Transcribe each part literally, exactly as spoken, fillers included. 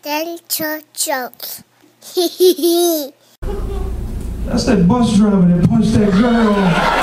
dental jokes. That's that bus driver that punched that girl.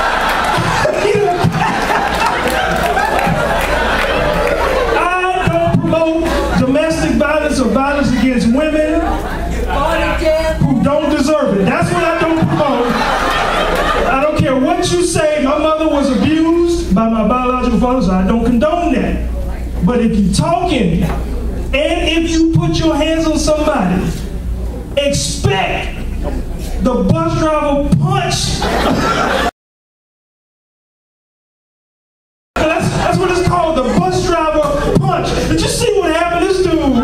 I don't promote domestic violence or violence against women who don't deserve it. That's what I don't promote. I don't care what you say. My mother was abused by my biological father, so I don't condone that. But if you're talking, and if you put your hands on somebody, expect the bus driver punch. that's, that's what it's called, the bus driver punch. Did you see what happened? This dude. I'm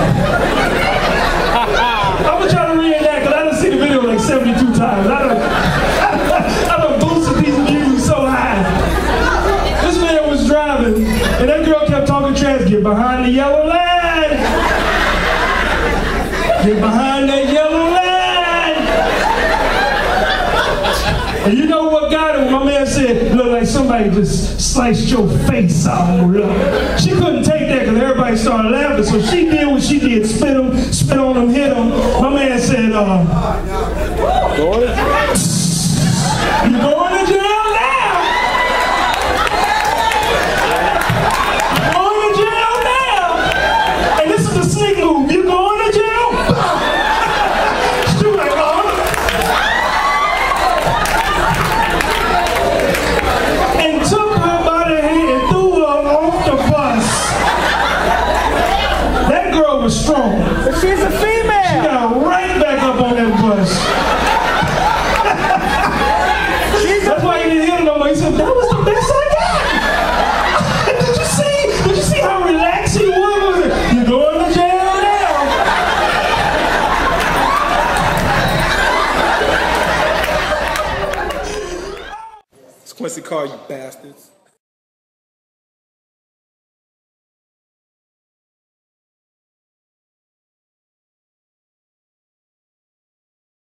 gonna try to reenact because I done seen the video like seventy-two times. I done, I done boosted these views so high. This man was driving, and that girl kept talking trash. Get behind the yellow line. Get behind that yellow line. And you know what got him? My man said, look like somebody just sliced your face off. She couldn't take that because everybody started laughing, so she did what she did, spit him, spit on him, hit him. My man said, uh, you going to jail now? Going to jail now? And this is the sneak move. You going to jail? She was like, oh. And took her by the hand and threw her off the bus. That girl was strong. But she's a female. She got right back up on that bus. That's why he didn't hit her no more. He said, that was the best I got. Did you see? Did you see how relaxed he was? You're going to jail now. It's Quincy Carr, you bastards.